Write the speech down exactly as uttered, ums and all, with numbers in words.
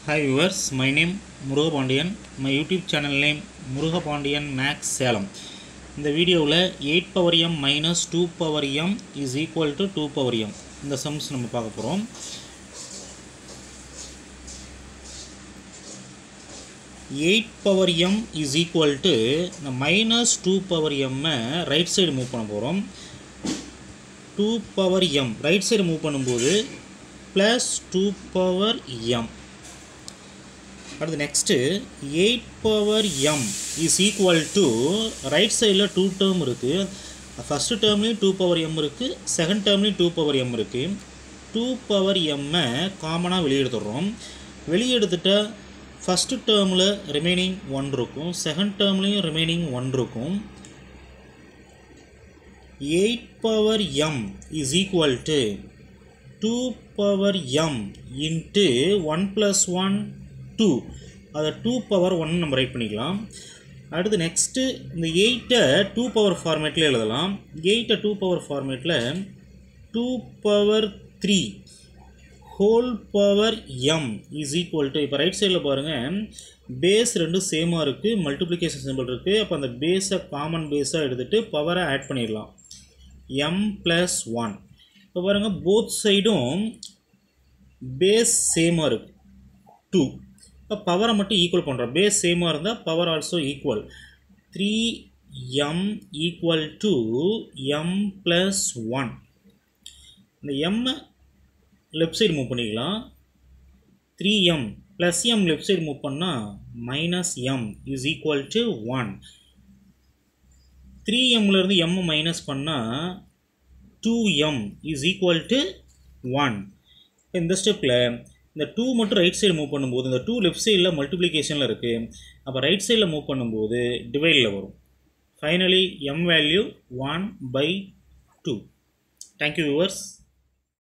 Hi viewers, my name Muruga Pandiyan. My YouTube channel name Muruga Pandiyan Max Salem. இந்த வீடியோவில் eight power m minus two power m is equal to two power m. இந்த sums நம்ம பார்க்க போகிறோம். eight power m is equal to the minus two power m right side move பண்ண போகிறோம். two power m right side move பண்ணும்போது plus two power m. அடுத்து next eight power m is equal to right side ல two term இருக்கு. first term ல two power m இருக்கு, second term ல two power m இருக்கு. two power m காமனா வெளிய எடுத்துறோம். வெளிய எடுத்துட்டா first term ல remaining one இருக்கும், second term லயும் remaining one இருக்கும். eight power m is equal to two power m into one plus one two. அது two power one நம்ம ரைட் பண்ணிக்கலாம். அடுத்து next இந்த eight two power ஃபார்மேட்ல எழுதலாம். eight two power ஃபார்மேட்ல two power three whole power m is equal to, இப்போ right சைடில் பாருங்க பேஸ் ரெண்டு சேமா இருக்கு, மல்டிப்ளிகேஷன் சிம்பிள் இருக்கு. அப்போ அந்த பேஸை காமன் பேஸாக எடுத்துட்டு பவரை ஆட் பண்ணிடலாம். m plus one. இப்போ பாருங்க போத் சைடும் பேஸ் சேமா இருக்கு two. இப்போ பவரை மட்டும் ஈக்குவல் பண்ணுறோம். பேஸ் சேமாக இருந்தால் power also equal. Three m equal to m plus one. இந்த எம்மை லெஃப்ட் சைடு மூவ் பண்ணிக்கலாம். Three m plus m left side move பண்ணால் minus m is equal to one. Three எம்லேருந்து எம்மை மைனஸ் பண்ணால் two m is equal to one. இந்த ஸ்டெப்பில் இந்த two மட்டும் ரைட் சைடு மூவ் பண்ணும்போது இந்த two லெஃப்ட் சைடில் மல்டிப்ளிகேஷனில் இருக்குது. அப்போ ரைட் சைடில் மூவ் பண்ணும்போது டிவைடில் வரும். Finally m value one by two. Thank you viewers.